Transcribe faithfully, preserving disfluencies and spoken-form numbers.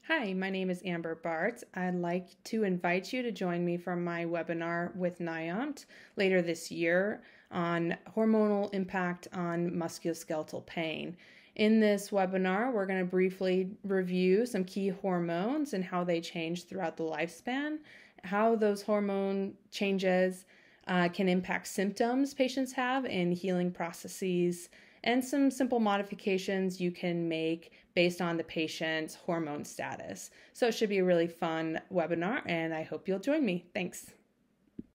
Hi, my name is Amber Bartz. I'd like to invite you to join me for my webinar with NAIOMT later this year on hormonal impact on musculoskeletal pain. In this webinar, we're going to briefly review some key hormones and how they change throughout the lifespan, how those hormone changes uh, can impact symptoms patients have in healing processes, and some simple modifications you can make based on the patient's hormone status. So it should be a really fun webinar, and I hope you'll join me. Thanks.